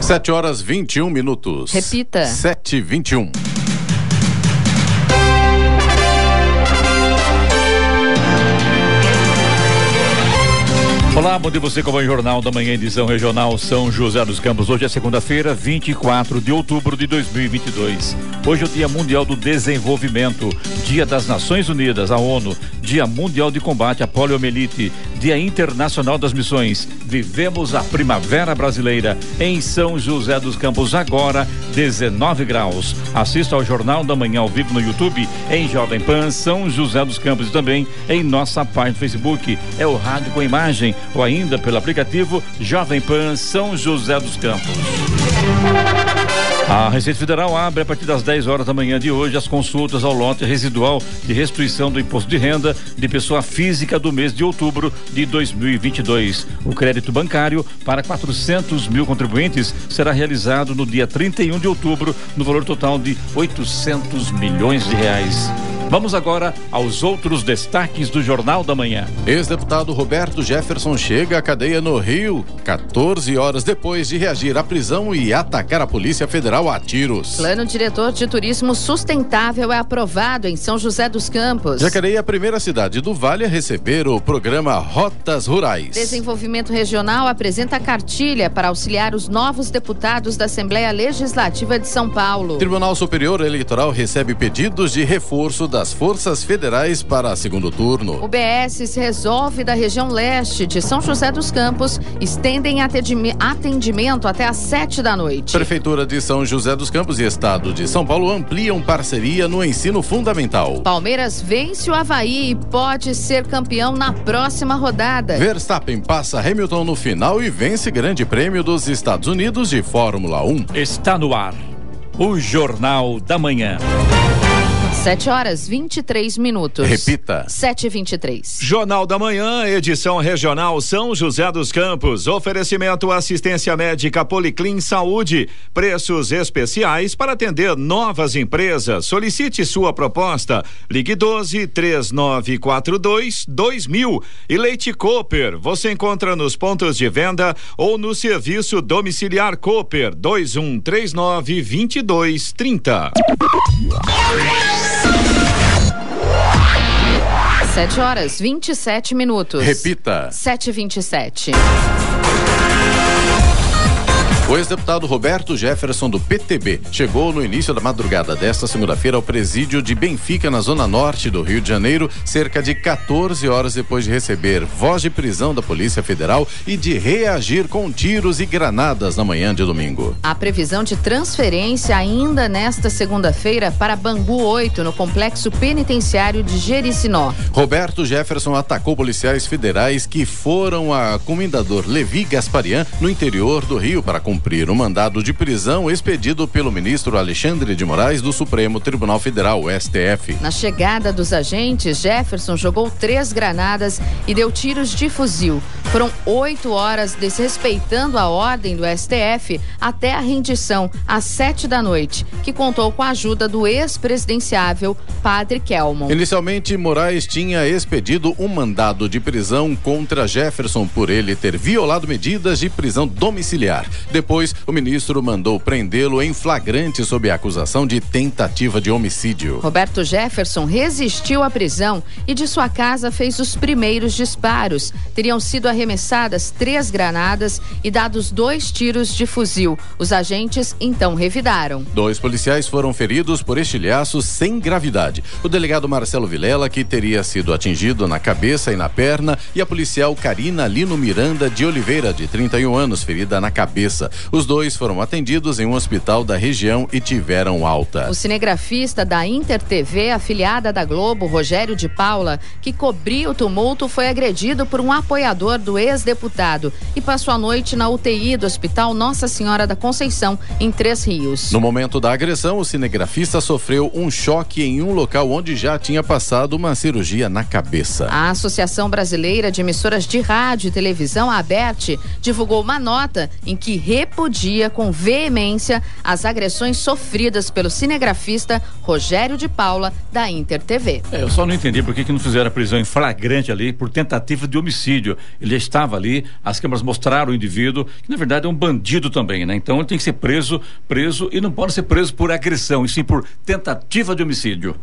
7h21. Repita. 7h21. Olá, bom dia você com o Jornal da Manhã, edição regional São José dos Campos. Hoje é segunda-feira, 24 de outubro de 2022. Hoje é o Dia Mundial do Desenvolvimento, Dia das Nações Unidas, a ONU, Dia Mundial de Combate à Poliomielite, Dia Internacional das Missões. Vivemos a Primavera Brasileira em São José dos Campos, agora 19 graus. Assista ao Jornal da Manhã ao vivo no YouTube, em Jovem Pan São José dos Campos, e também em nossa página do Facebook. É o rádio com imagem, ou ainda pelo aplicativo Jovem Pan São José dos Campos. A Receita Federal abre a partir das 10 horas da manhã de hoje as consultas ao lote residual de restituição do imposto de renda de pessoa física do mês de outubro de 2022. O crédito bancário para 400 mil contribuintes será realizado no dia 31 de outubro, no valor total de 800 milhões de reais. Vamos agora aos outros destaques do Jornal da Manhã. Ex-deputado Roberto Jefferson chega à cadeia no Rio 14 horas depois de reagir à prisão e atacar a Polícia Federal a tiros. Plano diretor de turismo sustentável é aprovado em São José dos Campos. Jacareí é a primeira cidade do Vale a receber o programa Rotas Rurais. Desenvolvimento Regional apresenta cartilha para auxiliar os novos deputados da Assembleia Legislativa de São Paulo. Tribunal Superior Eleitoral recebe pedidos de reforço das forças federais para segundo turno. O BS se resolve da região leste de São José dos Campos estendem atendimento até às 7 da noite. Prefeitura de São José dos Campos e Estado de São Paulo ampliam parceria no ensino fundamental. Palmeiras vence o Avaí e pode ser campeão na próxima rodada. Verstappen passa Hamilton no final e vence Grande Prêmio dos Estados Unidos de Fórmula 1. Está no ar o Jornal da Manhã. 7h23. Repita. 7h23. Jornal da Manhã, edição regional São José dos Campos. Oferecimento assistência médica Policlin Saúde. Preços especiais para atender novas empresas. Solicite sua proposta. Ligue 12-3942-2000. E Leite Cooper. Você encontra nos pontos de venda ou no serviço domiciliar Cooper 2139-2230. 7h27. Repita. 7h27. O ex-deputado Roberto Jefferson do PTB chegou no início da madrugada desta segunda-feira ao presídio de Benfica, na zona norte do Rio de Janeiro, cerca de 14 horas depois de receber voz de prisão da Polícia Federal e de reagir com tiros e granadas na manhã de domingo. A previsão de transferência ainda nesta segunda-feira para Bangu 8, no complexo penitenciário de Jericinó. Roberto Jefferson atacou policiais federais que foram a comendador Levi Gasparian no interior do Rio para cumprir o mandado de prisão expedido pelo ministro Alexandre de Moraes do Supremo Tribunal Federal, STF. Na chegada dos agentes, Jefferson jogou 3 granadas e deu tiros de fuzil. Foram 8 horas desrespeitando a ordem do STF até a rendição às 7 da noite, que contou com a ajuda do ex-presidenciável Padre Kelmon. Inicialmente, Moraes tinha expedido um mandado de prisão contra Jefferson por ele ter violado medidas de prisão domiciliar. Depois, o ministro mandou prendê-lo em flagrante sob a acusação de tentativa de homicídio. Roberto Jefferson resistiu à prisão e de sua casa fez os primeiros disparos. Teriam sido arremessadas 3 granadas e dados 2 tiros de fuzil. Os agentes então revidaram. 2 policiais foram feridos por estilhaços sem gravidade. O delegado Marcelo Vilela, que teria sido atingido na cabeça e na perna, e a policial Karina Lino Miranda de Oliveira, de 31 anos, ferida na cabeça. Os 2 foram atendidos em um hospital da região e tiveram alta. O cinegrafista da Inter TV, afiliada da Globo, Rogério de Paula, que cobriu o tumulto, foi agredido por um apoiador do ex-deputado e passou a noite na UTI do Hospital Nossa Senhora da Conceição, em Três Rios. No momento da agressão, o cinegrafista sofreu um choque em um local onde já tinha passado uma cirurgia na cabeça. A Associação Brasileira de Emissoras de Rádio e Televisão, a ABERT, divulgou uma nota em que repudia com veemência as agressões sofridas pelo cinegrafista Rogério de Paula, da Inter TV. Eu só não entendi por que não fizeram a prisão em flagrante ali por tentativa de homicídio. Ele já estava ali, as câmeras mostraram o indivíduo, que na verdade é um bandido também, né? Então ele tem que ser preso e não pode ser preso por agressão, e sim por tentativa de homicídio.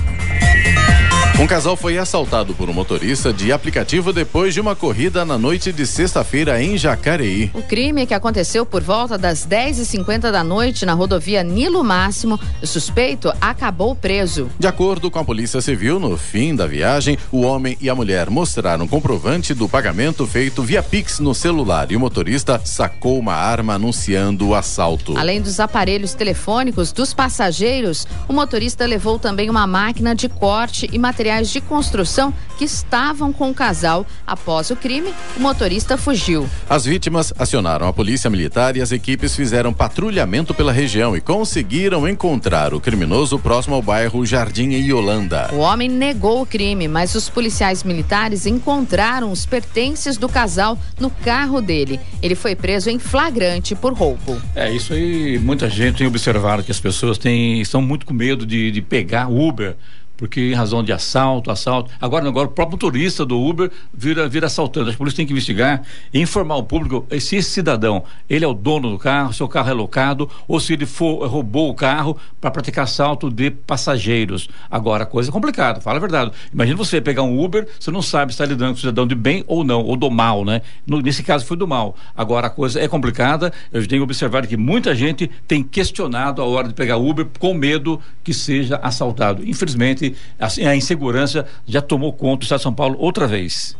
Um casal foi assaltado por um motorista de aplicativo depois de uma corrida na noite de sexta-feira em Jacareí. O crime, que aconteceu por volta das 10h50 da noite na rodovia Nilo Máximo, o suspeito acabou preso. De acordo com a Polícia Civil, no fim da viagem, o homem e a mulher mostraram comprovante do pagamento feito via Pix no celular e o motorista sacou uma arma anunciando o assalto. Além dos aparelhos telefônicos dos passageiros, o motorista levou também uma máquina de corte e materiais de construção que estavam com o casal. Após o crime, o motorista fugiu. As vítimas acionaram a polícia militar e as equipes fizeram patrulhamento pela região e conseguiram encontrar o criminoso próximo ao bairro Jardim e Holanda. O homem negou o crime, mas os policiais militares encontraram os pertences do casal no carro dele. Ele foi preso em flagrante por roubo. Isso aí, muita gente tem observado que as pessoas estão muito com medo de pegar Uber, porque em razão de assalto. Agora o próprio motorista do Uber vira assaltante. A polícia tem que investigar e informar o público se esse cidadão, ele é o dono do carro, se o carro é locado, ou se ele roubou o carro para praticar assalto de passageiros. Agora a coisa é complicada, fala a verdade. Imagina você pegar um Uber, você não sabe se está lidando com o cidadão de bem ou não, ou do mal, né? Nesse caso foi do mal. Agora a coisa é complicada. Eu tenho observado que muita gente tem questionado a hora de pegar Uber com medo que seja assaltado. Infelizmente, a insegurança já tomou conta do estado de São Paulo outra vez.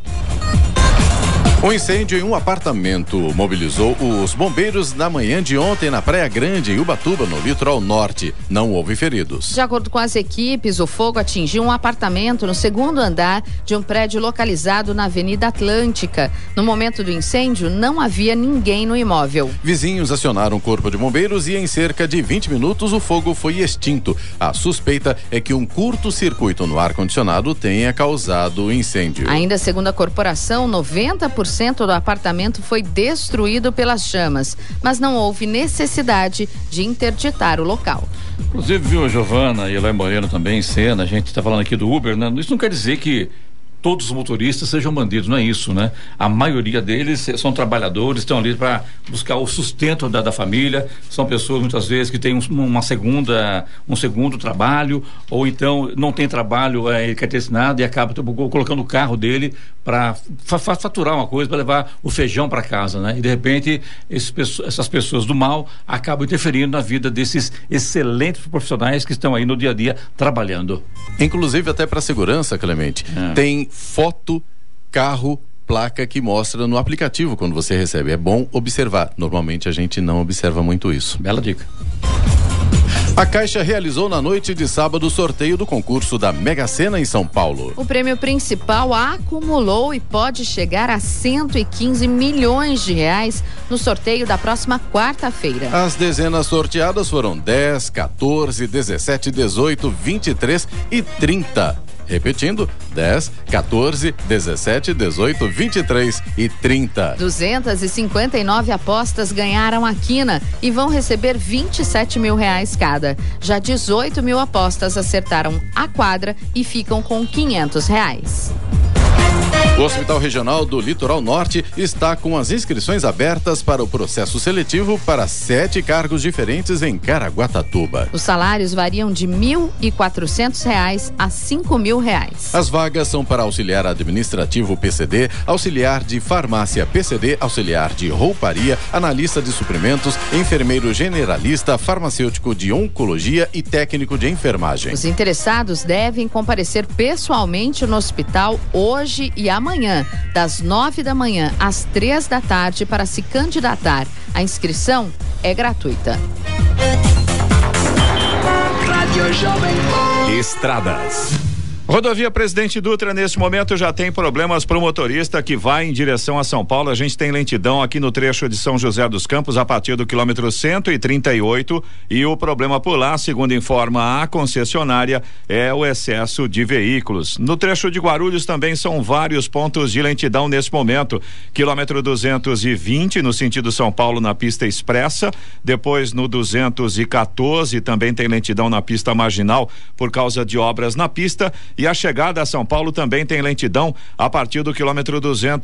Um incêndio em um apartamento mobilizou os bombeiros na manhã de ontem na Praia Grande, em Ubatuba, no litoral norte. Não houve feridos. De acordo com as equipes, o fogo atingiu um apartamento no segundo andar de um prédio localizado na Avenida Atlântica. No momento do incêndio, não havia ninguém no imóvel. Vizinhos acionaram o corpo de bombeiros e em cerca de 20 minutos o fogo foi extinto. A suspeita é que um curto-circuito no ar-condicionado tenha causado o incêndio. Ainda segundo a corporação, 90% do apartamento foi destruído pelas chamas, mas não houve necessidade de interditar o local. Inclusive, viu, Giovana e Eloy Moreno também em cena, a gente está falando aqui do Uber, né? Isso não quer dizer que todos os motoristas sejam bandidos, não é isso, né? A maioria deles são trabalhadores, estão ali para buscar o sustento da família, são pessoas muitas vezes que têm um segundo trabalho, ou então não tem trabalho, ele quer ter nada e acaba colocando o carro dele para faturar uma coisa, para levar o feijão para casa, né? E de repente essas pessoas do mal acabam interferindo na vida desses excelentes profissionais que estão aí no dia a dia trabalhando. Inclusive até para segurança, Clemente, tem foto, carro, placa que mostra no aplicativo quando você recebe. É bom observar. Normalmente a gente não observa muito isso. Bela dica. A Caixa realizou na noite de sábado o sorteio do concurso da Mega Sena em São Paulo. O prêmio principal acumulou e pode chegar a 115 milhões de reais no sorteio da próxima quarta-feira. As dezenas sorteadas foram 10, 14, 17, 18, 23 e 30. Repetindo, 10, 14, 17, 18, 23 e 30. 259 apostas ganharam a quina e vão receber 27 mil reais cada. Já 18 mil apostas acertaram a quadra e ficam com 500 reais. O Hospital Regional do Litoral Norte está com as inscrições abertas para o processo seletivo para 7 cargos diferentes em Caraguatatuba. Os salários variam de R$ 1.400 a R$ 5.000. As vagas são para auxiliar administrativo PCD, auxiliar de farmácia PCD, auxiliar de rouparia, analista de suprimentos, enfermeiro generalista, farmacêutico de oncologia e técnico de enfermagem. Os interessados devem comparecer pessoalmente no hospital hoje e amanhã, das 9 da manhã às 3 da tarde, para se candidatar. A inscrição é gratuita. Estradas. Rodovia Presidente Dutra, nesse momento, já tem problemas para o motorista que vai em direção a São Paulo. A gente tem lentidão aqui no trecho de São José dos Campos, a partir do quilômetro 138. E o problema por lá, segundo informa a concessionária, é o excesso de veículos. No trecho de Guarulhos também são vários pontos de lentidão nesse momento. Quilômetro 220, no sentido São Paulo, na pista expressa. Depois, no 214, também tem lentidão na pista marginal, por causa de obras na pista. E a chegada a São Paulo também tem lentidão a partir do quilômetro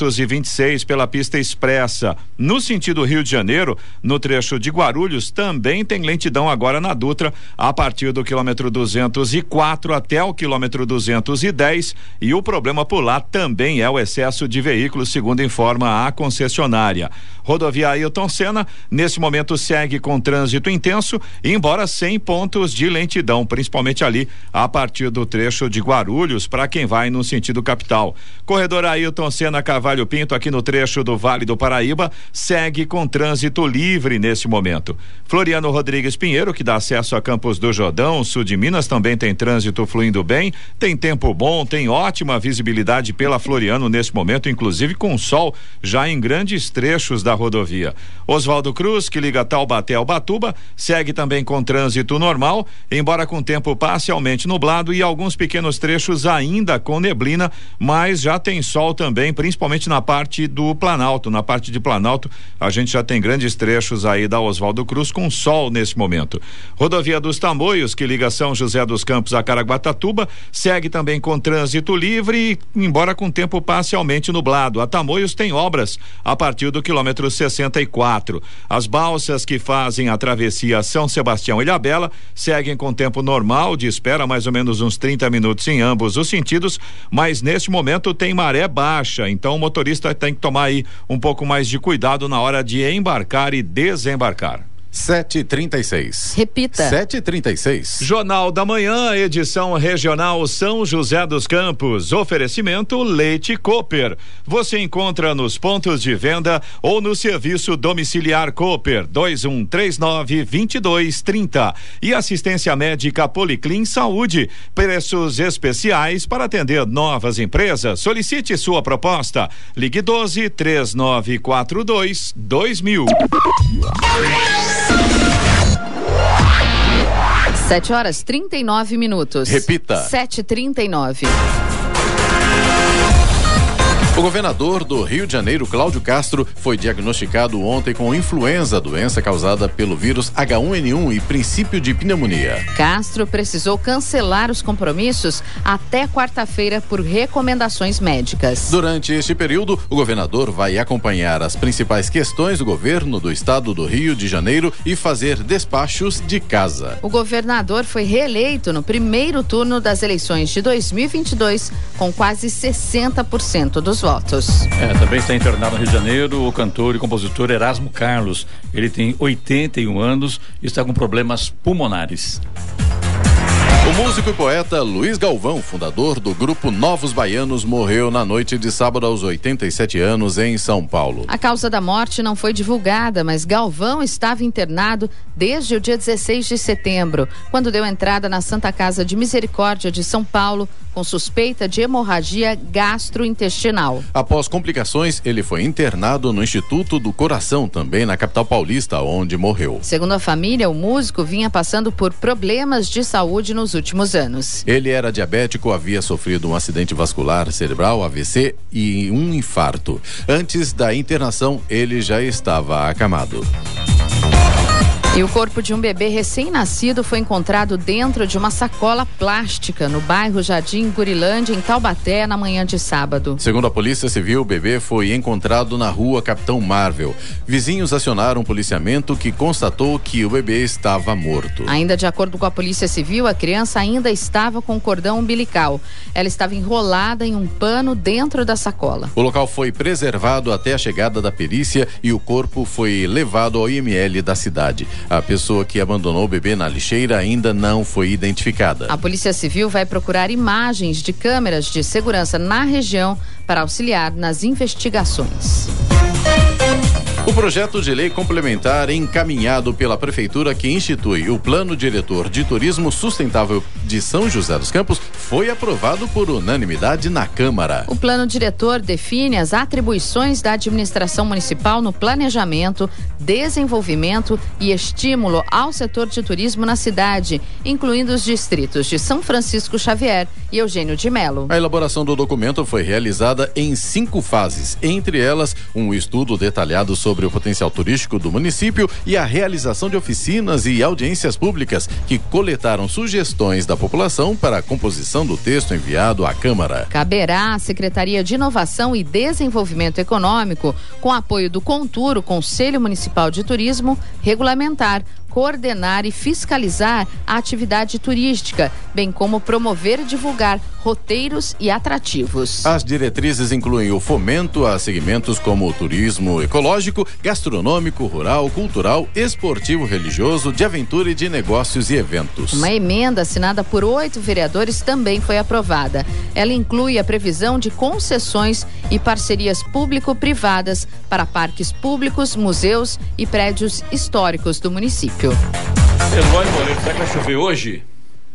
226 pela pista expressa. No sentido Rio de Janeiro, no trecho de Guarulhos, também tem lentidão agora na Dutra, a partir do quilômetro 204 até o quilômetro 210. E o problema por lá também é o excesso de veículos, segundo informa a concessionária. Rodovia Ailton Senna, nesse momento segue com trânsito intenso, embora sem pontos de lentidão, principalmente ali a partir do trecho de Guarulhos, para quem vai no sentido capital. Corredor Ailton Senna Carvalho Pinto, aqui no trecho do Vale do Paraíba, segue com trânsito livre nesse momento. Floriano Rodrigues Pinheiro, que dá acesso a Campos do Jordão, sul de Minas, também tem trânsito fluindo bem, tem tempo bom, tem ótima visibilidade pela Floriano nesse momento, inclusive com sol já em grandes trechos da rodovia. Oswaldo Cruz, que liga Taubaté ao Batuba, segue também com trânsito normal, embora com tempo parcialmente nublado e alguns pequenos trechos ainda com neblina, mas já tem sol também, principalmente na parte do Planalto. Na parte de Planalto, a gente já tem grandes trechos aí da Oswaldo Cruz com sol nesse momento. Rodovia dos Tamoios, que liga São José dos Campos a Caraguatatuba, segue também com trânsito livre, embora com tempo parcialmente nublado. A Tamoios tem obras a partir do quilômetro 64. As balsas que fazem a travessia São Sebastião e Ilhabela seguem com tempo normal de espera, mais ou menos uns 30 minutos em ambos os sentidos, mas neste momento tem maré baixa, então o motorista tem que tomar aí um pouco mais de cuidado na hora de embarcar e desembarcar. 7h36. Repita. 7h36. Jornal da Manhã, edição regional São José dos Campos. Oferecimento Leite Cooper. Você encontra nos pontos de venda ou no serviço domiciliar Cooper 2139-2230. E assistência médica Policlin Saúde. Preços especiais para atender novas empresas. Solicite sua proposta. Ligue 12-3942-2000. 7h39. Repita. 7h39. O governador do Rio de Janeiro, Cláudio Castro, foi diagnosticado ontem com influenza, doença causada pelo vírus H1N1 e princípio de pneumonia. Castro precisou cancelar os compromissos até quarta-feira por recomendações médicas. Durante este período, o governador vai acompanhar as principais questões do governo do estado do Rio de Janeiro e fazer despachos de casa. O governador foi reeleito no primeiro turno das eleições de 2022 com quase 60% dos votos. Também está internado no Rio de Janeiro o cantor e compositor Erasmo Carlos. Ele tem 81 anos e está com problemas pulmonares. O músico e poeta Luiz Galvão, fundador do grupo Novos Baianos, morreu na noite de sábado aos 87 anos em São Paulo. A causa da morte não foi divulgada, mas Galvão estava internado desde o dia 16 de setembro, quando deu entrada na Santa Casa de Misericórdia de São Paulo com suspeita de hemorragia gastrointestinal. Após complicações, ele foi internado no Instituto do Coração, também na capital paulista, onde morreu. Segundo a família, o músico vinha passando por problemas de saúde nos últimos anos. Ele era diabético, havia sofrido um acidente vascular cerebral, AVC e um infarto. Antes da internação, ele já estava acamado. E o corpo de um bebê recém-nascido foi encontrado dentro de uma sacola plástica no bairro Jardim Gurilândia, em Taubaté, na manhã de sábado. Segundo a Polícia Civil, o bebê foi encontrado na rua Capitão Marvel. Vizinhos acionaram um policiamento que constatou que o bebê estava morto. Ainda de acordo com a Polícia Civil, a criança ainda estava com cordão umbilical. Ela estava enrolada em um pano dentro da sacola. O local foi preservado até a chegada da perícia e o corpo foi levado ao IML da cidade. A pessoa que abandonou o bebê na lixeira ainda não foi identificada. A Polícia Civil vai procurar imagens de câmeras de segurança na região para auxiliar nas investigações. O projeto de lei complementar encaminhado pela Prefeitura que institui o Plano Diretor de Turismo Sustentável de São José dos Campos foi aprovado por unanimidade na Câmara. O plano diretor define as atribuições da administração municipal no planejamento, desenvolvimento e estímulo ao setor de turismo na cidade, incluindo os distritos de São Francisco Xavier e Eugênio de Melo. A elaboração do documento foi realizada em 5 fases, entre elas um estudo detalhado sobre o potencial turístico do município e a realização de oficinas e audiências públicas que coletaram sugestões da população para a composição do texto enviado à Câmara. Caberá à Secretaria de Inovação e Desenvolvimento Econômico, com apoio do CONTUR, o Conselho Municipal de Turismo, regulamentar, coordenar e fiscalizar a atividade turística, bem como promover e divulgar roteiros e atrativos. As diretrizes incluem o fomento a segmentos como o turismo ecológico, gastronômico, rural, cultural, esportivo, religioso, de aventura e de negócios e eventos. Uma emenda assinada por 8 vereadores também foi aprovada. Ela inclui a previsão de concessões e parcerias público-privadas para parques públicos, museus e prédios históricos do município. Eloy Moreira, será que vai chover hoje?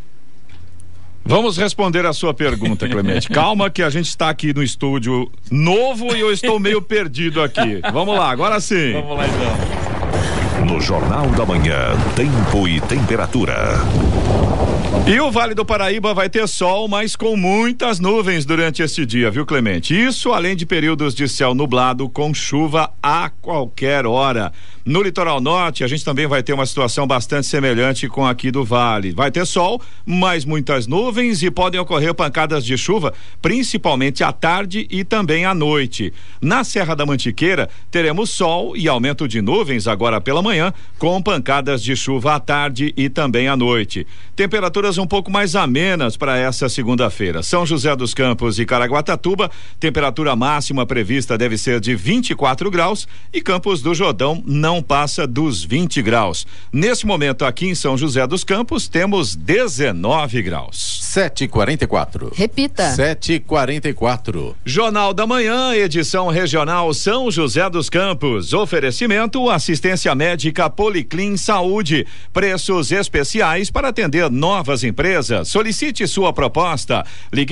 Vamos responder a sua pergunta, Clemente. Calma que a gente está aqui no estúdio novo e eu estou meio perdido aqui. Vamos lá, agora sim. Vamos lá então. No Jornal da Manhã, tempo e temperatura. E o Vale do Paraíba vai ter sol, mas com muitas nuvens durante este dia, viu, Clemente? Isso além de períodos de céu nublado com chuva a qualquer hora. No litoral norte, a gente também vai ter uma situação bastante semelhante com aqui do Vale. Vai ter sol, mas muitas nuvens e podem ocorrer pancadas de chuva, principalmente à tarde e também à noite. Na Serra da Mantiqueira, teremos sol e aumento de nuvens agora pela manhã, com pancadas de chuva à tarde e também à noite. Temperaturas um pouco mais amenas para essa segunda-feira. São José dos Campos e Caraguatatuba, temperatura máxima prevista deve ser de 24 graus e Campos do Jordão não passa dos 20 graus. Nesse momento aqui em São José dos Campos temos 19 graus. 7h44. Repita. 7h44. Jornal da Manhã, edição regional São José dos Campos. Oferecimento assistência médica Policlin Saúde. Preços especiais para atender novas empresas. Solicite sua proposta. Ligue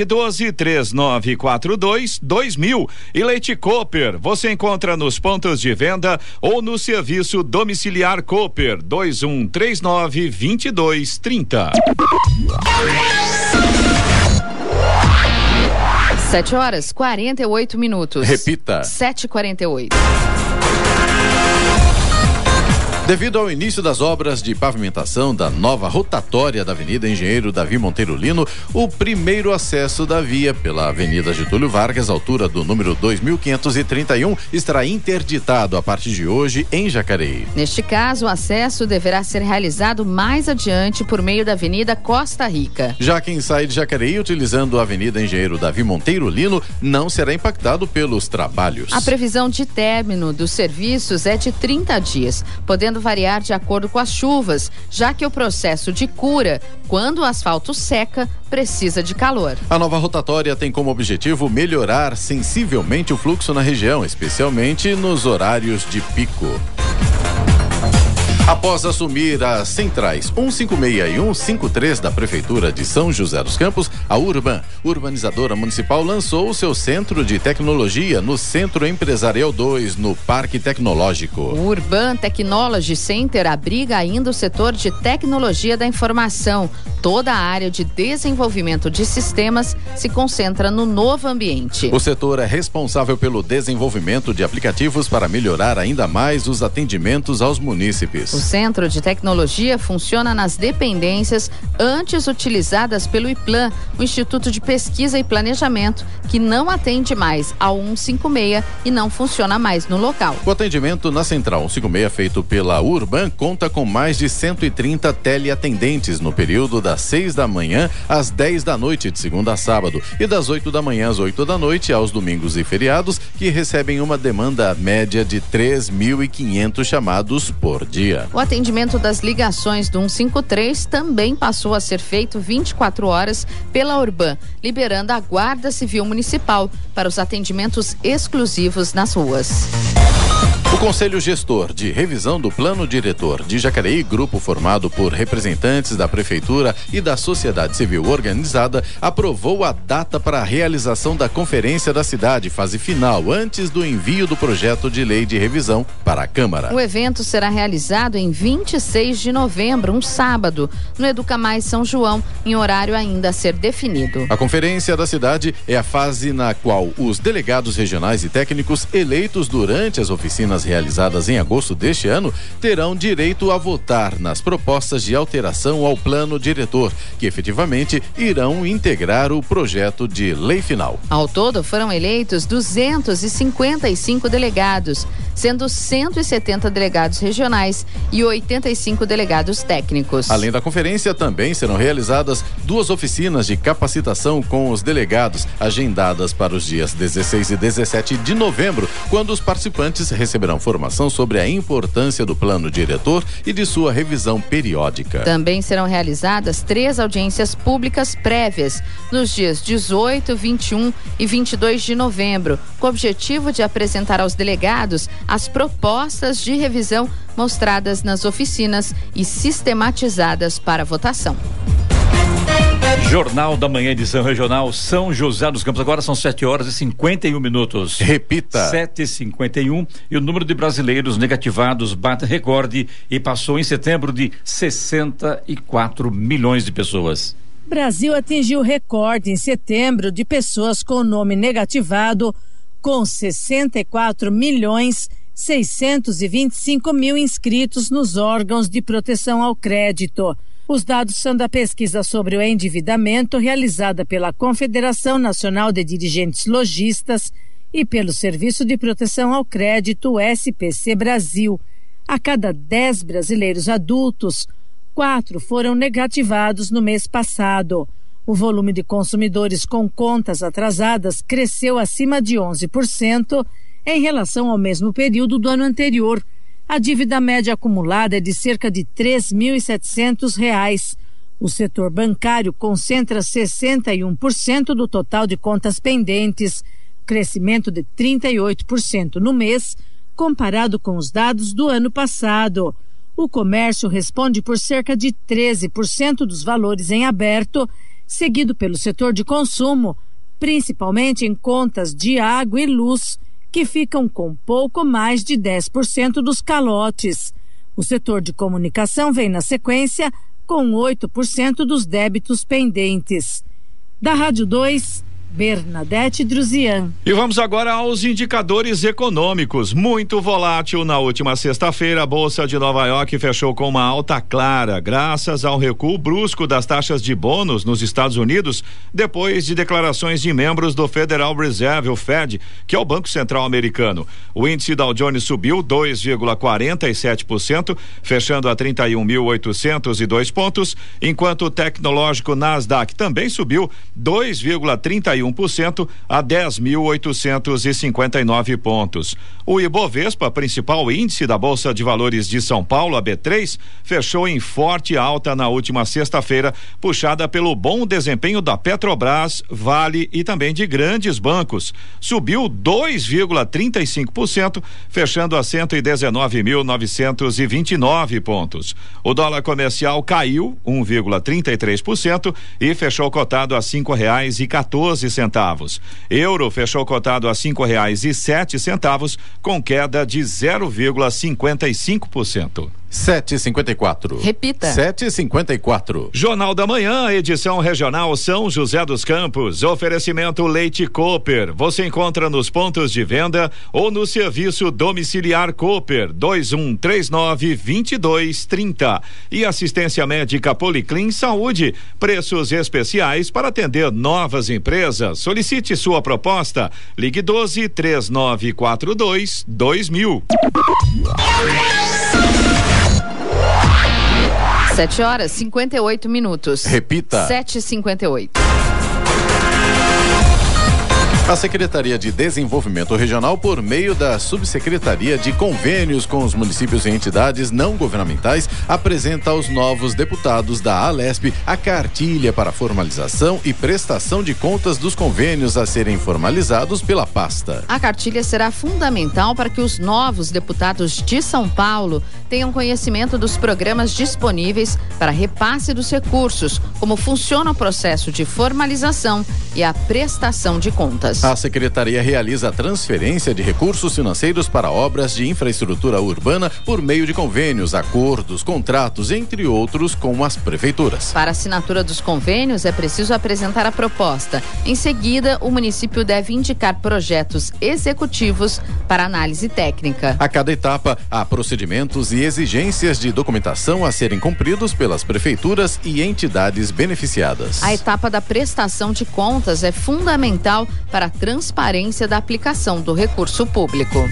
12-3942-2000. E Leite Cooper. Você encontra nos pontos de venda ou no serviço domiciliar Cooper 2139-2230. 7h48. Repita. 7h48. Devido ao início das obras de pavimentação da nova rotatória da Avenida Engenheiro Davi Monteiro Lino, o primeiro acesso da via pela Avenida Getúlio Vargas, altura do número 2531, estará interditado a partir de hoje em Jacareí. Neste caso, o acesso deverá ser realizado mais adiante por meio da Avenida Costa Rica. Já quem sai de Jacareí utilizando a Avenida Engenheiro Davi Monteiro Lino não será impactado pelos trabalhos. A previsão de término dos serviços é de 30 dias, podendo variar de acordo com as chuvas, já que o processo de cura, quando o asfalto seca, precisa de calor. A nova rotatória tem como objetivo melhorar sensivelmente o fluxo na região, especialmente nos horários de pico. Após assumir as centrais 156 e 153 da Prefeitura de São José dos Campos, a Urban, urbanizadora municipal, lançou o seu centro de tecnologia no Centro Empresarial 2, no Parque Tecnológico. O Urban Technology Center abriga ainda o setor de tecnologia da informação. Toda a área de desenvolvimento de sistemas se concentra no novo ambiente. O setor é responsável pelo desenvolvimento de aplicativos para melhorar ainda mais os atendimentos aos munícipes. O Centro de Tecnologia funciona nas dependências antes utilizadas pelo IPLAN, o Instituto de Pesquisa e Planejamento, que não atende mais ao 156 e não funciona mais no local. O atendimento na Central 156, feito pela Urban, conta com mais de 130 teleatendentes no período das 6 da manhã às 10 da noite, de segunda a sábado, e das 8 da manhã às 8 da noite aos domingos e feriados, que recebem uma demanda média de 3.500 chamados por dia. O atendimento das ligações do 153 também passou a ser feito 24 horas pela Urban, liberando a Guarda Civil Municipal para os atendimentos exclusivos nas ruas. O Conselho Gestor de Revisão do Plano Diretor de Jacareí, grupo formado por representantes da Prefeitura e da sociedade civil organizada, aprovou a data para a realização da Conferência da Cidade, fase final, antes do envio do projeto de lei de revisão para a Câmara. O evento será realizado em 26 de novembro, um sábado, no Educa Mais São João, em horário ainda a ser definido. A Conferência da Cidade é a fase na qual os delegados regionais e técnicos eleitos durante as oficinas realizadas em agosto deste ano terão direito a votar nas propostas de alteração ao plano diretor, que efetivamente irão integrar o projeto de lei final. Ao todo, foram eleitos 255 delegados, sendo 170 delegados regionais e 85 delegados técnicos. Além da conferência, também serão realizadas 2 oficinas de capacitação com os delegados, agendadas para os dias 16 e 17 de novembro, quando os participantes receberão formação sobre a importância do plano diretor e de sua revisão periódica. Também serão realizadas 3 audiências públicas prévias nos dias 18, 21 e 22 de novembro, com o objetivo de apresentar aos delegados as propostas de revisão mostradas nas oficinas e sistematizadas para votação. Jornal da Manhã, edição regional São José dos Campos. Agora são 7h51. Repita. 7h51. E o número de brasileiros negativados bate recorde e passou em setembro de 64 milhões de pessoas. Brasil atingiu recorde em setembro de pessoas com nome negativado, com 64.625.000 inscritos nos órgãos de proteção ao crédito. Os dados são da pesquisa sobre o endividamento realizada pela Confederação Nacional de Dirigentes Lojistas e pelo Serviço de Proteção ao Crédito, SPC Brasil. A cada 10 brasileiros adultos, 4 foram negativados no mês passado. O volume de consumidores com contas atrasadas cresceu acima de 11% em relação ao mesmo período do ano anterior. A dívida média acumulada é de cerca de R$ 3.700. O setor bancário concentra 61% do total de contas pendentes, crescimento de 38% no mês, comparado com os dados do ano passado. O comércio responde por cerca de 13% dos valores em aberto, seguido pelo setor de consumo, principalmente em contas de água e luz, que ficam com pouco mais de 10% dos calotes. O setor de comunicação vem na sequência com 8% dos débitos pendentes. Da Rádio 2, Bernadette Druzian. E vamos agora aos indicadores econômicos. Muito volátil na última sexta-feira, a Bolsa de Nova York fechou com uma alta clara, graças ao recuo brusco das taxas de bônus nos Estados Unidos, depois de declarações de membros do Federal Reserve, o Fed, que é o Banco Central americano. O índice Dow Jones subiu 2,47%, fechando a 31.802 pontos, enquanto o tecnológico Nasdaq também subiu 2,31% a 10.859 pontos. O Ibovespa, principal índice da Bolsa de Valores de São Paulo, a B3, fechou em forte alta na última sexta-feira, puxada pelo bom desempenho da Petrobras, Vale e também de grandes bancos. Subiu 2,35%, fechando a 119.929 pontos. O dólar comercial caiu 1,33% e fechou cotado a R$5,14. Euro fechou cotado a R$5,07, com queda de 0,55%. 7h54. Repita. 7h54. Jornal da Manhã, edição regional São José dos Campos. Oferecimento Leite Cooper. Você encontra nos pontos de venda ou no serviço domiciliar Cooper 2139-2230. E assistência médica Policlin Saúde. Preços especiais para atender novas empresas. Solicite sua proposta. Ligue 12-3942-2000. 7h58. Repita. 7h58. A Secretaria de Desenvolvimento Regional, por meio da Subsecretaria de Convênios com os municípios e entidades não governamentais, apresenta aos novos deputados da Alesp a cartilha para formalização e prestação de contas dos convênios a serem formalizados pela pasta. A cartilha será fundamental para que os novos deputados de São Paulo tenham conhecimento dos programas disponíveis para repasse dos recursos, como funciona o processo de formalização e a prestação de contas. A Secretaria realiza a transferência de recursos financeiros para obras de infraestrutura urbana por meio de convênios, acordos, contratos, entre outros, com as prefeituras. Para a assinatura dos convênios, é preciso apresentar a proposta. Em seguida, o município deve indicar projetos executivos para análise técnica. A cada etapa, há procedimentos e exigências de documentação a serem cumpridos pelas prefeituras e entidades beneficiadas. A etapa da prestação de contas é fundamental para a transparência da aplicação do recurso público.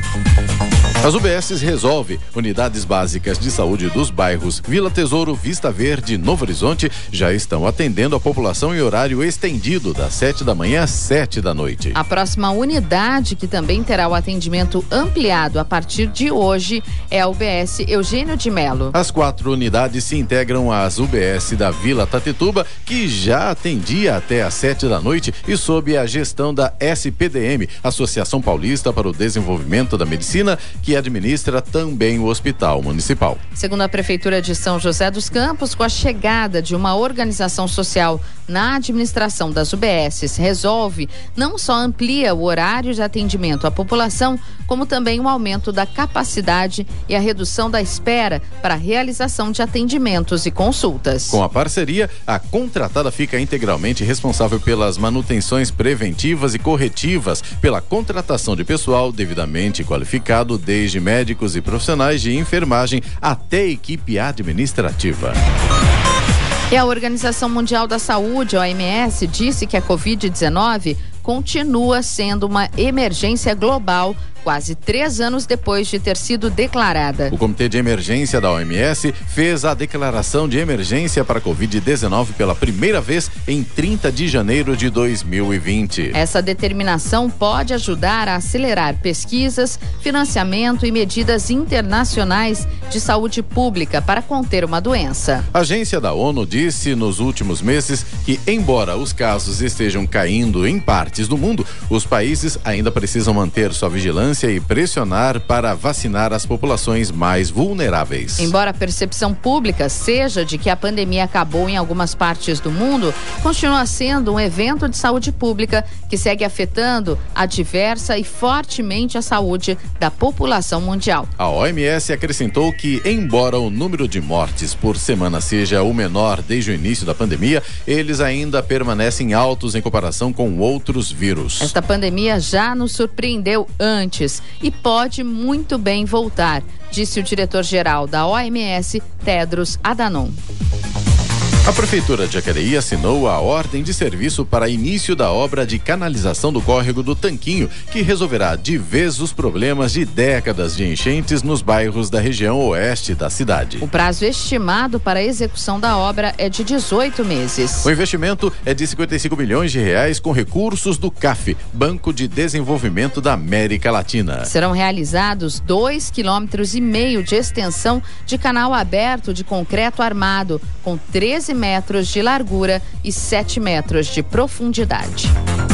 As UBSs Resolve, unidades básicas de saúde dos bairros Vila Tesouro, Vista Verde, Novo Horizonte, já estão atendendo a população em horário estendido, das 7 da manhã às 7 da noite. A próxima unidade, que também terá o atendimento ampliado a partir de hoje, é a UBS Eugênio de Melo. As 4 unidades se integram às UBS da Vila Tatetuba, que já atendia até às 7 da noite e sob a gestão da SPDM, Associação Paulista para o Desenvolvimento da Medicina, que administra também o Hospital Municipal. Segundo a Prefeitura de São José dos Campos, com a chegada de uma organização social na administração das UBSs Resolve, não só amplia o horário de atendimento à população, como também o aumento da capacidade e a redução da espera para a realização de atendimentos e consultas. Com a parceria, a contratada fica integralmente responsável pelas manutenções preventivas e corretivas, pela contratação de pessoal devidamente qualificado, desde médicos e profissionais de enfermagem até equipe administrativa. E a Organização Mundial da Saúde, a OMS, disse que a Covid-19 continua sendo uma emergência global, quase 3 anos depois de ter sido declarada. O Comitê de Emergência da OMS fez a declaração de emergência para a Covid-19 pela primeira vez em 30 de janeiro de 2020. Essa determinação pode ajudar a acelerar pesquisas, financiamento e medidas internacionais de saúde pública para conter uma doença. A agência da ONU disse nos últimos meses que, embora os casos estejam caindo em partes do mundo, os países ainda precisam manter sua vigilância e pressionar para vacinar as populações mais vulneráveis. Embora a percepção pública seja de que a pandemia acabou em algumas partes do mundo, continua sendo um evento de saúde pública que segue afetando adversa e fortemente a saúde da população mundial. A OMS acrescentou que, embora o número de mortes por semana seja o menor desde o início da pandemia, eles ainda permanecem altos em comparação com outros vírus. Esta pandemia já nos surpreendeu antes e pode muito bem voltar, disse o diretor-geral da OMS, Tedros Adhanom. A Prefeitura de Jacareí assinou a ordem de serviço para início da obra de canalização do córrego do Tanquinho, que resolverá de vez os problemas de décadas de enchentes nos bairros da região oeste da cidade. O prazo estimado para a execução da obra é de 18 meses. O investimento é de 55 milhões de reais com recursos do CAF, Banco de Desenvolvimento da América Latina. Serão realizados 2,5 km de extensão de canal aberto de concreto armado, com 13 metros de largura e 7 metros de profundidade.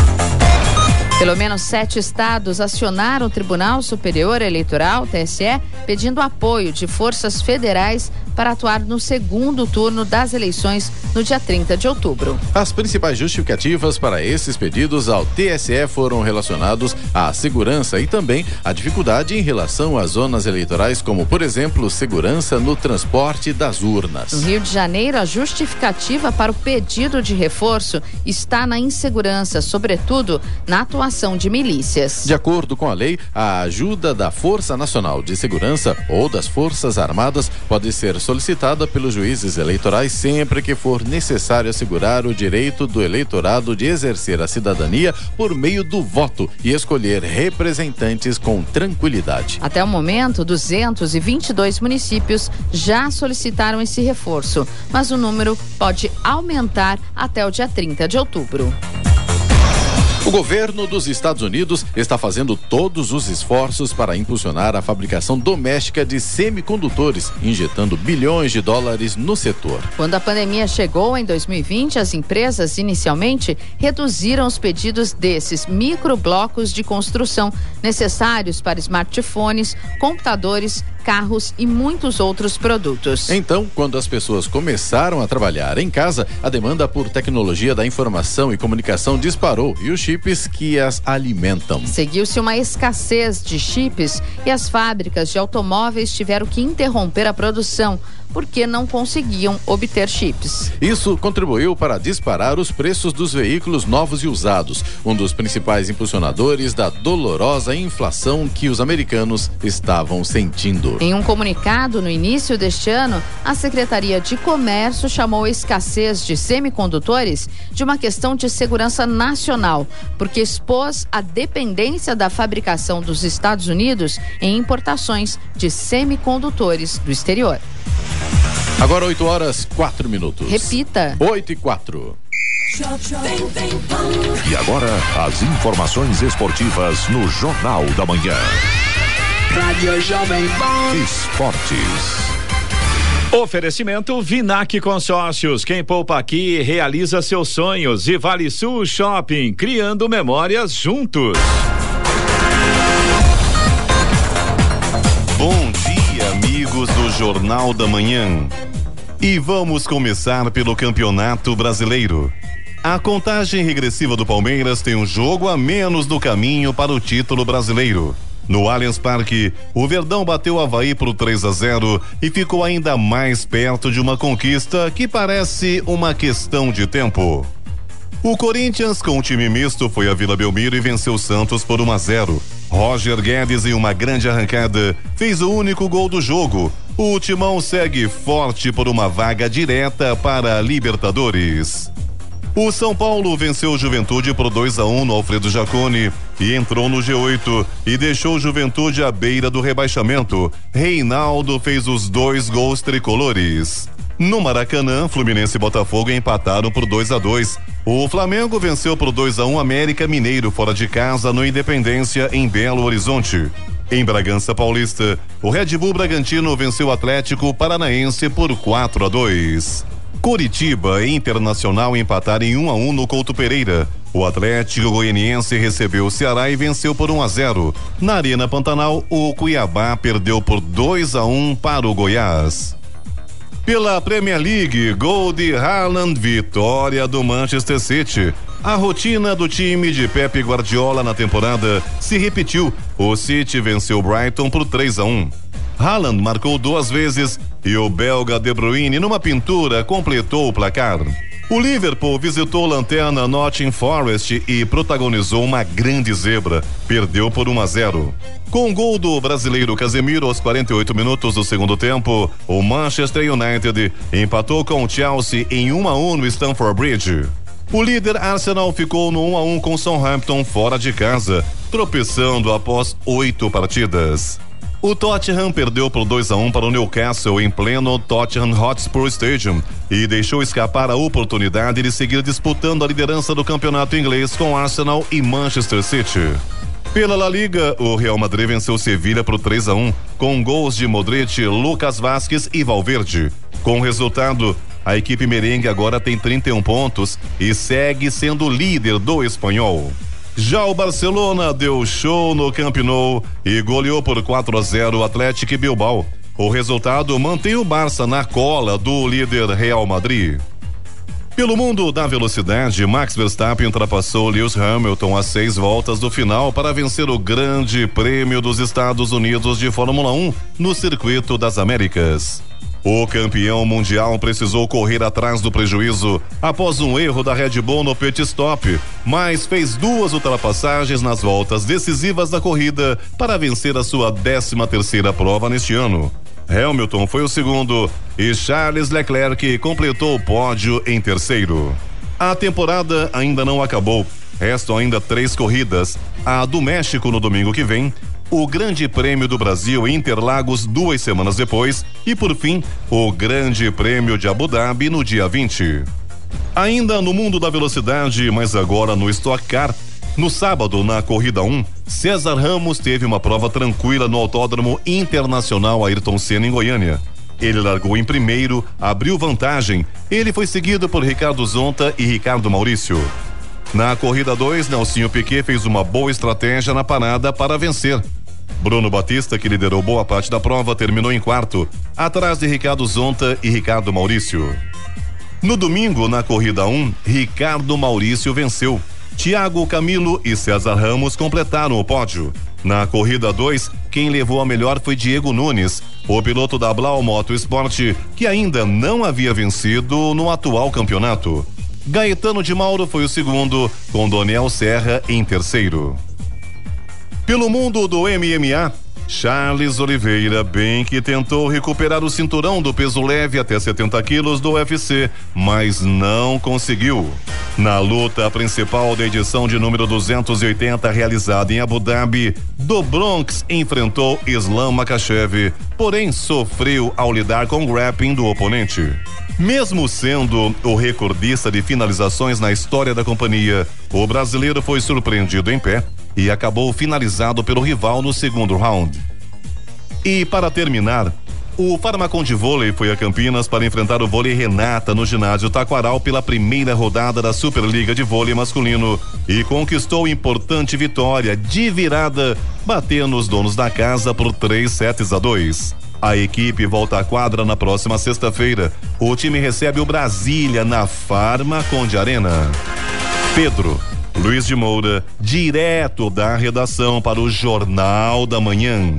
Pelo menos 7 estados acionaram o Tribunal Superior Eleitoral, TSE, pedindo apoio de forças federais para atuar no segundo turno das eleições no dia 30 de outubro. As principais justificativas para esses pedidos ao TSE foram relacionados à segurança e também à dificuldade em relação às zonas eleitorais, como, por exemplo, segurança no transporte das urnas. No Rio de Janeiro, a justificativa para o pedido de reforço está na insegurança, sobretudo na atuação de milícias. De acordo com a lei, a ajuda da Força Nacional de Segurança ou das Forças Armadas pode ser solicitada pelos juízes eleitorais sempre que for necessário assegurar o direito do eleitorado de exercer a cidadania por meio do voto e escolher representantes com tranquilidade. Até o momento, 222 municípios já solicitaram esse reforço, mas o número pode aumentar até o dia 30 de outubro. O governo dos Estados Unidos está fazendo todos os esforços para impulsionar a fabricação doméstica de semicondutores, injetando bilhões de dólares no setor. Quando a pandemia chegou em 2020, as empresas inicialmente reduziram os pedidos desses microblocos de construção necessários para smartphones, computadores, carros e muitos outros produtos. Então, quando as pessoas começaram a trabalhar em casa, a demanda por tecnologia da informação e comunicação disparou e os chips que as alimentam. Seguiu-se uma escassez de chips e as fábricas de automóveis tiveram que interromper a produção porque não conseguiam obter chips. Isso contribuiu para disparar os preços dos veículos novos e usados, um dos principais impulsionadores da dolorosa inflação que os americanos estavam sentindo. Em um comunicado no início deste ano, a Secretaria de Comércio chamou a escassez de semicondutores de uma questão de segurança nacional, porque expôs a dependência da fabricação dos Estados Unidos em importações de semicondutores do exterior. Agora 8h04. Repita. 8h04. E agora, as informações esportivas no Jornal da Manhã. Rádio Jovem Pan. Esportes. Oferecimento Vinac Consórcios. Quem poupa aqui realiza seus sonhos. E Vale Sul Shopping, criando memórias juntos. Bom dia, amigos do Jornal da Manhã. E vamos começar pelo Campeonato Brasileiro. A contagem regressiva do Palmeiras tem um jogo a menos no caminho para o título brasileiro. No Allianz Parque, o Verdão bateu o Avaí por 3-0 e ficou ainda mais perto de uma conquista que parece uma questão de tempo. O Corinthians, com um time misto, foi a Vila Belmiro e venceu o Santos por 1-0. Roger Guedes, em uma grande arrancada, fez o único gol do jogo. O Timão segue forte por uma vaga direta para a Libertadores. O São Paulo venceu o Juventude por 2-1 no Alfredo Jaconi e entrou no G8 e deixou o Juventude à beira do rebaixamento. Reinaldo fez os 2 gols tricolores. No Maracanã, Fluminense e Botafogo empataram por 2-2. O Flamengo venceu por 2-1 América Mineiro fora de casa no Independência, em Belo Horizonte. Em Bragança Paulista, o Red Bull Bragantino venceu o Atlético Paranaense por 4-2. Curitiba e Internacional empataram em 1-1 no Couto Pereira. O Atlético Goianiense recebeu o Ceará e venceu por 1-0. Na Arena Pantanal, o Cuiabá perdeu por 2-1 para o Goiás. Pela Premier League, gol de Haaland, vitória do Manchester City. A rotina do time de Pep Guardiola na temporada se repetiu. O City venceu o Brighton por 3-1. Haaland marcou 2 vezes e o belga De Bruyne, numa pintura, completou o placar. O Liverpool visitou Lanterna Nottingham Forest e protagonizou uma grande zebra. Perdeu por 1-0. Com o gol do brasileiro Casemiro aos 48 minutos do segundo tempo, o Manchester United empatou com o Chelsea em 1-1 no Stamford Bridge. O líder Arsenal ficou no 1-1 com Southampton fora de casa, tropeçando após 8 partidas. O Tottenham perdeu por 2-1 para o Newcastle em pleno Tottenham Hotspur Stadium e deixou escapar a oportunidade de seguir disputando a liderança do campeonato inglês com Arsenal e Manchester City. Pela La Liga, o Real Madrid venceu Sevilha por 3-1, com gols de Modric, Lucas Vázquez e Valverde. Com o resultado, a equipe merengue agora tem 31 pontos e segue sendo líder do espanhol. Já o Barcelona deu show no Camp Nou e goleou por 4-0 o Atlético Bilbao. O resultado mantém o Barça na cola do líder Real Madrid. Pelo mundo da velocidade, Max Verstappen ultrapassou Lewis Hamilton a 6 voltas do final para vencer o Grande Prêmio dos Estados Unidos de Fórmula 1 no Circuito das Américas. O campeão mundial precisou correr atrás do prejuízo após um erro da Red Bull no pit stop, mas fez 2 ultrapassagens nas voltas decisivas da corrida para vencer a sua 13ª prova neste ano. Hamilton foi o segundo e Charles Leclerc completou o pódio em terceiro. A temporada ainda não acabou. Restam ainda 3 corridas. A do México no domingo que vem, o Grande Prêmio do Brasil em Interlagos 2 semanas depois e, por fim, o Grande Prêmio de Abu Dhabi no dia 20. Ainda no mundo da velocidade, mas agora no Stock Car, No sábado, na corrida 1, César Ramos teve uma prova tranquila no Autódromo Internacional Ayrton Senna em Goiânia. Ele largou em primeiro, abriu vantagem. Ele foi seguido por Ricardo Zonta e Ricardo Maurício. Na corrida 2, Nelsinho Piquet fez uma boa estratégia na parada para vencer. Bruno Batista, que liderou boa parte da prova, terminou em quarto, atrás de Ricardo Zonta e Ricardo Maurício. No domingo, na corrida 1, Ricardo Maurício venceu. Thiago Camilo e César Ramos completaram o pódio. Na corrida 2, quem levou a melhor foi Diego Nunes, o piloto da Blau Motorsport, que ainda não havia vencido no atual campeonato. Gaetano de Mauro foi o segundo, com Doniel Serra em terceiro. Pelo mundo do MMA, Charles Oliveira bem que tentou recuperar o cinturão do peso leve até 70 quilos do UFC, mas não conseguiu. Na luta principal da edição de número 280 realizada em Abu Dhabi, do Bronx enfrentou Islam Makhachev, porém sofreu ao lidar com o grappling do oponente. Mesmo sendo o recordista de finalizações na história da companhia, o brasileiro foi surpreendido em pé e acabou finalizado pelo rival no segundo round. E para terminar, o Farmacon de Vôlei foi a Campinas para enfrentar o Vôlei Renata no ginásio Taquaral pela primeira rodada da Superliga de Vôlei Masculino e conquistou importante vitória de virada, batendo os donos da casa por 3-2. A equipe volta à quadra na próxima sexta-feira. O time recebe o Brasília na Farmacon de Arena. Pedro Luiz de Moura, direto da redação para o Jornal da Manhã.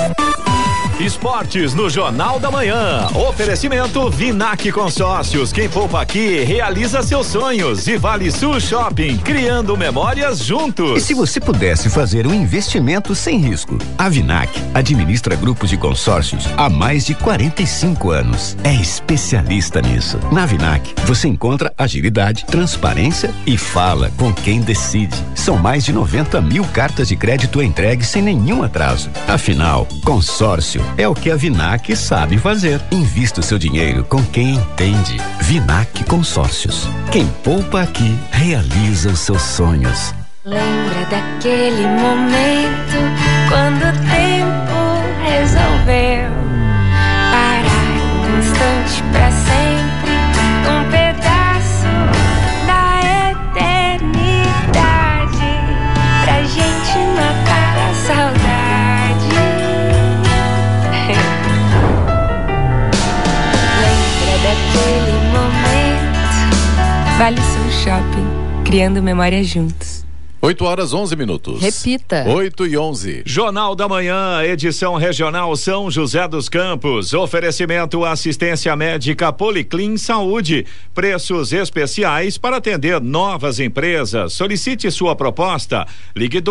Esportes no Jornal da Manhã. Oferecimento Vinac Consórcios. Quem poupa aqui realiza seus sonhos. E Vale Sul Shopping, criando memórias juntos. E se você pudesse fazer um investimento sem risco? A Vinac administra grupos de consórcios há mais de 45 anos. É especialista nisso. Na Vinac, você encontra agilidade, transparência e fala com quem decide. São mais de 90 mil cartas de crédito entregues sem nenhum atraso. Afinal, consórcio é o que a Vinac sabe fazer. Invista o seu dinheiro com quem entende. Vinac Consórcios. Quem poupa aqui realiza os seus sonhos. Lembra daquele momento quando o tempo resolveu parar um instante pra sempre, um pedaço da eternidade pra gente matar a saudade. Daquele momento, Vale Sul Shopping, criando memórias juntos. 8h11. Repita. 8h11. Jornal da Manhã, edição regional São José dos Campos. Oferecimento assistência médica Policlin Saúde. Preços especiais para atender novas empresas. Solicite sua proposta. Ligue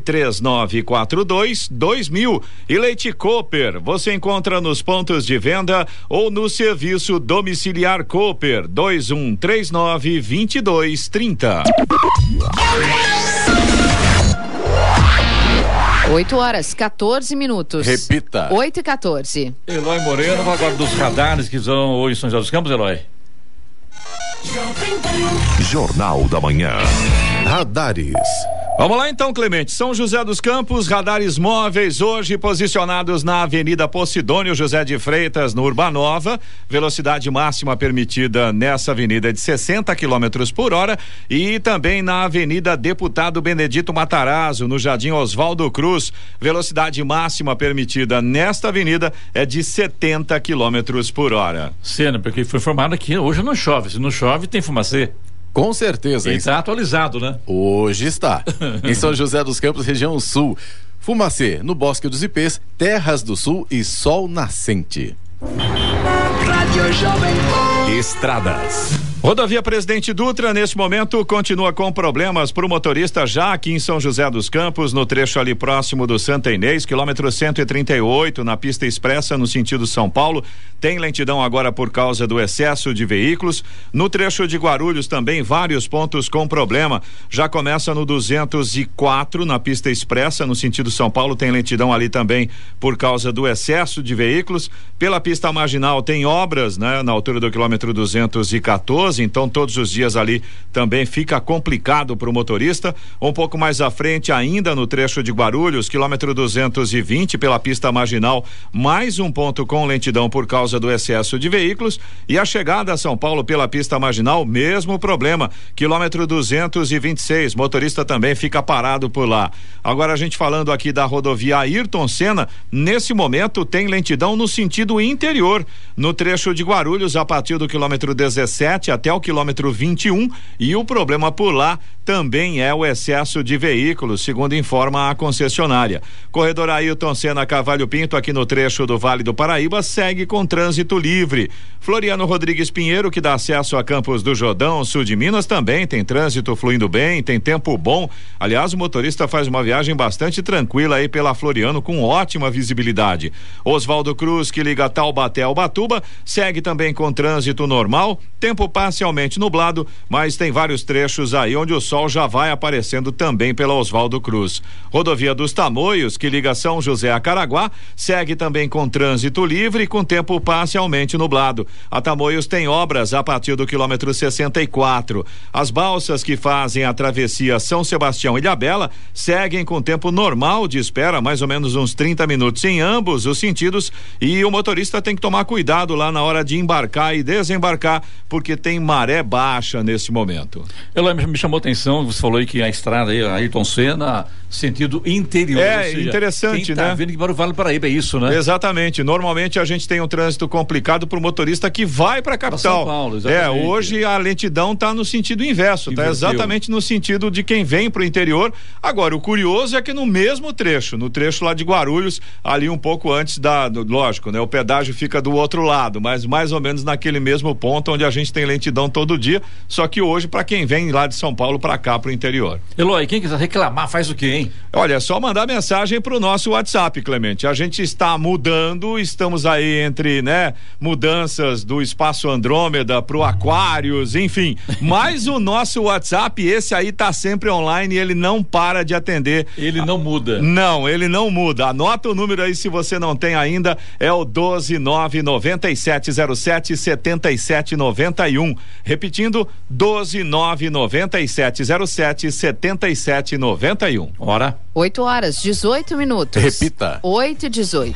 12-3942-2000. E Leite Cooper. Você encontra nos pontos de venda ou no serviço domiciliar Cooper 2139-2230. 8h14. Repita. 8h14. Eloy Moreno, agora dos radares que são hoje em São José dos Campos, Eloy. Jornal da Manhã. Radares. Vamos lá então, Clemente. São José dos Campos, radares móveis hoje posicionados na Avenida Posidônio José de Freitas, no Urbanova. Velocidade máxima permitida nessa avenida é de 60 km por hora. E também na Avenida Deputado Benedito Matarazzo, no Jardim Oswaldo Cruz. Velocidade máxima permitida nesta avenida é de 70 km por hora. Cena, porque foi informado que hoje não chove. Se não chove, tem fumacê. Com certeza. Está atualizado, né? Hoje está. Em São José dos Campos, região sul. Fumacê, no Bosque dos Ipês, Terras do Sul e Sol Nascente. Rádio Jovem Pan. Estradas. Rodovia Presidente Dutra, neste momento, continua com problemas para o motorista já aqui em São José dos Campos, no trecho ali próximo do Santa Inês, quilômetro 138, na pista expressa no sentido São Paulo. Tem lentidão agora por causa do excesso de veículos. No trecho de Guarulhos também vários pontos com problema. Já começa no 204, na pista expressa no sentido São Paulo, tem lentidão ali também por causa do excesso de veículos. Pela pista marginal tem obras, né, na altura do quilômetro 214. pessoas, então todos os dias ali também fica complicado para o motorista. Um pouco mais à frente, ainda no trecho de Guarulhos, quilômetro 220 pela pista marginal, mais um ponto com lentidão por causa do excesso de veículos. E a chegada a São Paulo pela pista marginal, mesmo problema, quilômetro 226, motorista também fica parado por lá. Agora a gente falando aqui da rodovia Ayrton Senna, nesse momento tem lentidão no sentido interior, no trecho de Guarulhos, a partir do quilômetro 17 até o quilômetro 21, e o problema por lá também é o excesso de veículos, segundo informa a concessionária. Corredor Ayrton Senna Carvalho Pinto, aqui no trecho do Vale do Paraíba, segue com trânsito livre. Floriano Rodrigues Pinheiro, que dá acesso a Campos do Jordão, sul de Minas, também tem trânsito fluindo bem, tem tempo bom. Aliás, o motorista faz uma viagem bastante tranquila aí pela Floriano, com ótima visibilidade. Oswaldo Cruz, que liga Taubaté ao Ubatuba, segue também com trânsito normal, tempo parcialmente nublado, mas tem vários trechos aí onde o sol já vai aparecendo também pela Oswaldo Cruz. Rodovia dos Tamoios, que liga São José a Caraguá, segue também com trânsito livre, com tempo parcialmente nublado. A Tamoios tem obras a partir do quilômetro 64. As balsas que fazem a travessia São Sebastião e Ilhabela seguem com tempo normal de espera, mais ou menos uns 30 minutos em ambos os sentidos, e o motorista tem que tomar cuidado lá na hora de embarcar e desembarcar, porque tem maré baixa nesse momento. Ela me chamou a atenção, você falou aí que a estrada aí, Ayrton Senna, sentido interior. É, ou seja, interessante, quem tá né? vendo que para o Vale do Paraíba é isso, né? Exatamente. Normalmente a gente tem um trânsito complicado para o motorista que vai para a capital. São Paulo, exatamente. Hoje a lentidão tá no sentido inverso, tá exatamente no sentido de quem vem para o interior. Agora, o curioso é que no mesmo trecho, no trecho lá de Guarulhos, ali um pouco antes lógico, né? O pedágio fica do outro lado, mas mais ou menos naquele mesmo ponto onde a gente tem lentidão todo dia, só que hoje para quem vem lá de São Paulo para cá, para o interior. Eloy, quem quiser reclamar faz o quê, hein? Olha, é só mandar mensagem pro nosso WhatsApp, Clemente. A gente está mudando, estamos aí entre, né, mudanças do espaço Andrômeda pro Aquários, enfim. Mas o nosso WhatsApp, esse aí tá sempre online e ele não para de atender. Ele não muda. Não, ele não muda. Anota o número aí se você não tem ainda, é o 12997077791. Repetindo, 12997077791. Hora. 8h18. Repita. 8h18.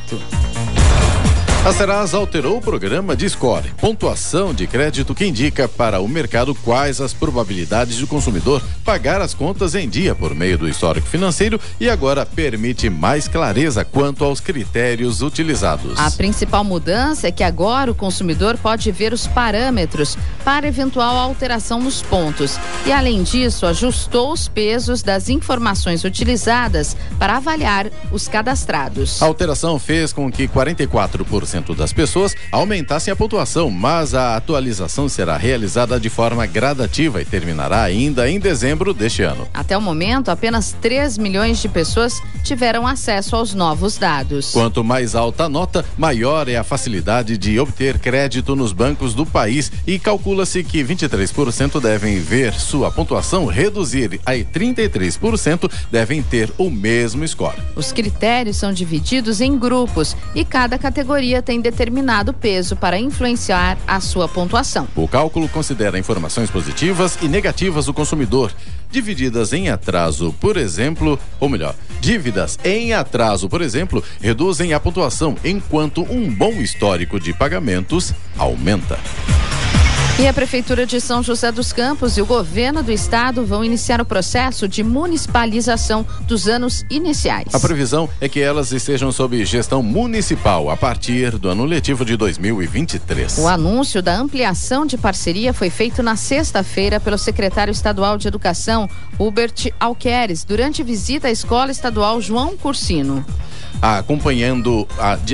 A Serasa alterou o programa de score, pontuação de crédito que indica para o mercado quais as probabilidades do consumidor pagar as contas em dia por meio do histórico financeiro e agora permite mais clareza quanto aos critérios utilizados. A principal mudança é que agora o consumidor pode ver os parâmetros para eventual alteração nos pontos e, além disso, ajustou os pesos das informações utilizadas para avaliar os cadastrados. A alteração fez com que 44% das pessoas aumentassem a pontuação, mas a atualização será realizada de forma gradativa e terminará ainda em dezembro deste ano. Até o momento, apenas 3 milhões de pessoas tiveram acesso aos novos dados. Quanto mais alta a nota, maior é a facilidade de obter crédito nos bancos do país e calcula-se que 23% devem ver sua pontuação reduzir e 33% devem ter o mesmo score. Os critérios são divididos em grupos e cada categoria tem determinado peso para influenciar a sua pontuação. O cálculo considera informações positivas e negativas do consumidor. Divididas em atraso, por exemplo, ou melhor, dívidas em atraso, por exemplo, reduzem a pontuação, enquanto um bom histórico de pagamentos aumenta. E a Prefeitura de São José dos Campos e o governo do estado vão iniciar o processo de municipalização dos anos iniciais. A previsão é que elas estejam sob gestão municipal a partir do ano letivo de 2023. O anúncio da ampliação de parceria foi feito na sexta-feira pelo secretário estadual de Educação, Hubert Alqueres, durante visita à Escola Estadual João Cursino. Acompanhado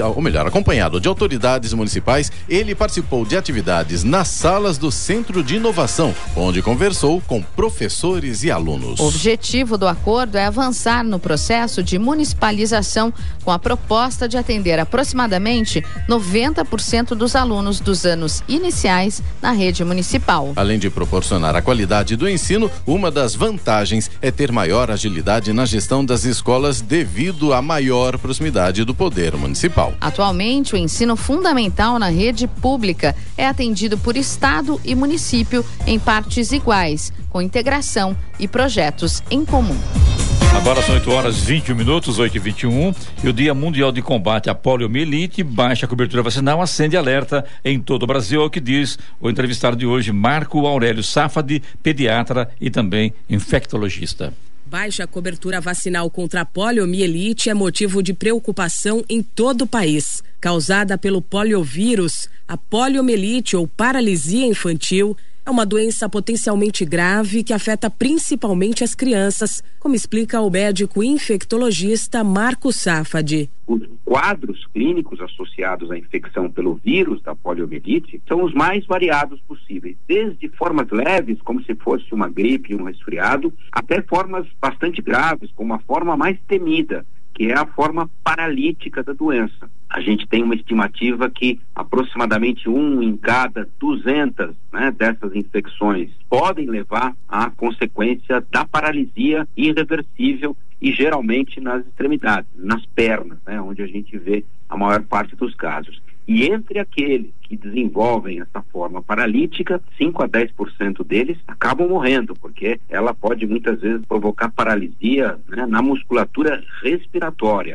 de autoridades municipais, ele participou de atividades nas salas do Centro de Inovação, onde conversou com professores e alunos. O objetivo do acordo é avançar no processo de municipalização com a proposta de atender aproximadamente 90% dos alunos dos anos iniciais na rede municipal. Além de proporcionar a qualidade do ensino, uma das vantagens é ter maior agilidade na gestão das escolas devido à maior proximidade proximidade do poder municipal. Atualmente, o ensino fundamental na rede pública é atendido por Estado e município em partes iguais, com integração e projetos em comum. Agora são 8h21, 8h21, e o Dia Mundial de Combate à Poliomielite, baixa cobertura vacinal, acende alerta em todo o Brasil, é o que diz o entrevistado de hoje, Marco Aurélio Safadi, pediatra e também infectologista. Baixa cobertura vacinal contra a poliomielite é motivo de preocupação em todo o país. Causada pelo poliovírus, a poliomielite ou paralisia infantil é uma doença potencialmente grave que afeta principalmente as crianças, como explica o médico infectologista Marco Safadi. Os quadros clínicos associados à infecção pelo vírus da poliomielite são os mais variados possíveis, desde formas leves, como se fosse uma gripe, um resfriado, até formas bastante graves, como a forma mais temida, que é a forma paralítica da doença. A gente tem uma estimativa que aproximadamente 1 em cada 200 dessas infecções podem levar à consequência da paralisia irreversível e geralmente nas extremidades, nas pernas, onde a gente vê a maior parte dos casos. E entre aqueles que desenvolvem essa forma paralítica, 5 a 10% deles acabam morrendo, porque ela pode muitas vezes provocar paralisia na musculatura respiratória.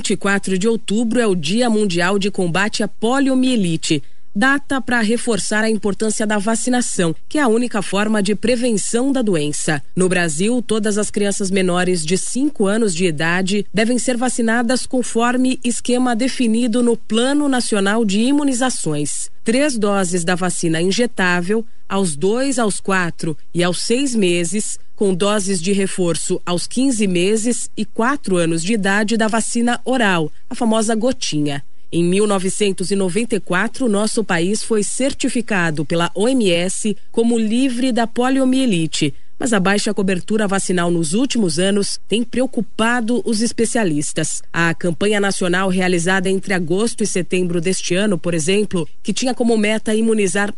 24 de outubro é o Dia Mundial de Combate à Poliomielite. Data para reforçar a importância da vacinação, que é a única forma de prevenção da doença. No Brasil, todas as crianças menores de 5 anos de idade devem ser vacinadas conforme esquema definido no Plano Nacional de Imunizações. 3 doses da vacina injetável aos 2, aos 4 e aos 6 meses, com doses de reforço aos 15 meses e 4 anos de idade da vacina oral, a famosa gotinha. Em 1994, nosso país foi certificado pela OMS como livre da poliomielite, mas a baixa cobertura vacinal nos últimos anos tem preocupado os especialistas. A campanha nacional realizada entre agosto e setembro deste ano, por exemplo, que tinha como meta imunizar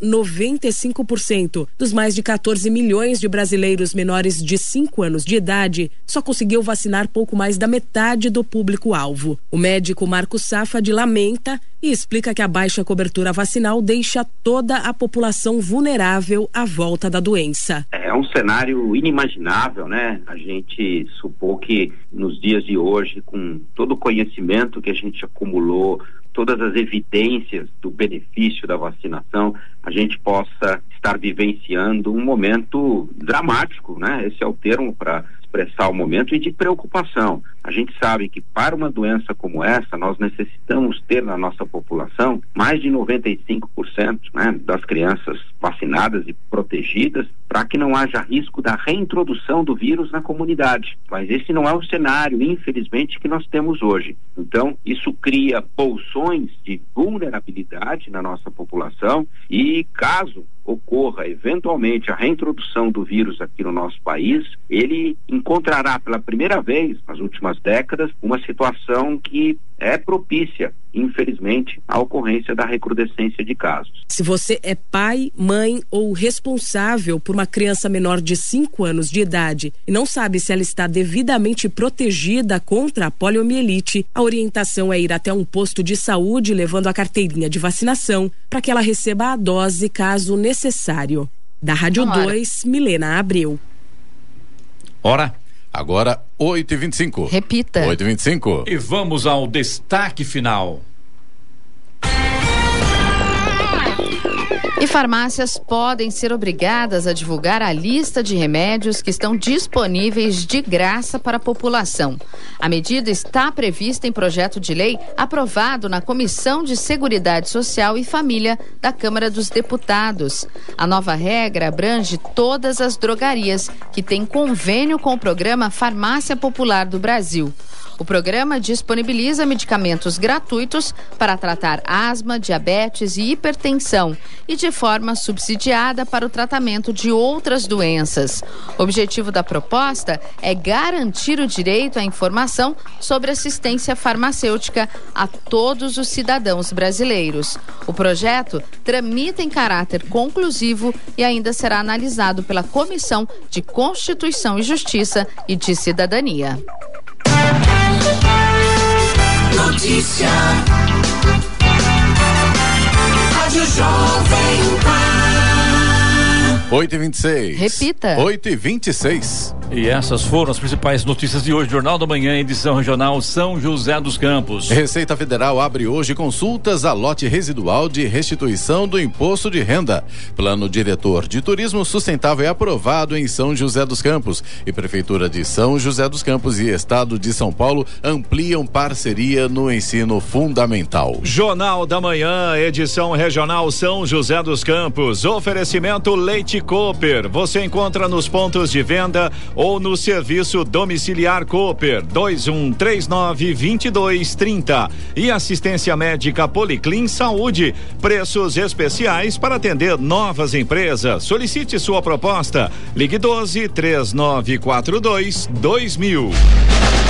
95% dos mais de 14 milhões de brasileiros menores de 5 anos de idade, só conseguiu vacinar pouco mais da metade do público-alvo. O médico Marco Safadi lamenta e explica que a baixa cobertura vacinal deixa toda a população vulnerável à volta da doença. É um cenário inimaginável, A gente supor que nos dias de hoje, com todo o conhecimento que a gente acumulou, todas as evidências do benefício da vacinação, a gente possa estar vivenciando um momento dramático, Esse é o termo para expressar o momento e de preocupação. A gente sabe que para uma doença como essa, nós necessitamos ter na nossa população mais de 95% das crianças vacinadas e protegidas para que não haja risco da reintrodução do vírus na comunidade. Mas esse não é o cenário, infelizmente, que nós temos hoje. Então, isso cria bolsões de vulnerabilidade na nossa população e, caso ocorra eventualmente a reintrodução do vírus aqui no nosso país, ele encontrará pela primeira vez nas últimas décadas uma situação que é propícia, infelizmente, à ocorrência da recrudescência de casos. Se você é pai, mãe ou responsável por uma criança menor de 5 anos de idade e não sabe se ela está devidamente protegida contra a poliomielite, a orientação é ir até um posto de saúde levando a carteirinha de vacinação para que ela receba a dose caso necessário. Da Rádio 2, Milena Abreu. Hora. Agora 8h25. Repita. 8h25. E vamos ao destaque final. E farmácias podem ser obrigadas a divulgar a lista de remédios que estão disponíveis de graça para a população. A medida está prevista em projeto de lei aprovado na Comissão de Seguridade Social e Família da Câmara dos Deputados. A nova regra abrange todas as drogarias que têm convênio com o programa Farmácia Popular do Brasil. O programa disponibiliza medicamentos gratuitos para tratar asma, diabetes e hipertensão e de forma subsidiada para o tratamento de outras doenças. O objetivo da proposta é garantir o direito à informação sobre assistência farmacêutica a todos os cidadãos brasileiros. O projeto tramita em caráter conclusivo e ainda será analisado pela Comissão de Constituição e Justiça e de Cidadania. notícia. Rádio Jovem Pan. 8h26. Repita. 8h26. E essas foram as principais notícias de hoje. Jornal da Manhã, edição regional São José dos Campos. Receita Federal abre hoje consultas a lote residual de restituição do imposto de renda. Plano Diretor de Turismo Sustentável é aprovado em São José dos Campos. E Prefeitura de São José dos Campos e Estado de São Paulo ampliam parceria no ensino fundamental. Jornal da Manhã, edição regional São José dos Campos. Oferecimento Leite Cooper. Você encontra nos pontos de venda ou no serviço domiciliar Cooper 2139-2230. E assistência médica Policlin Saúde. Preços especiais para atender novas empresas. Solicite sua proposta. Ligue 12-3942-2000.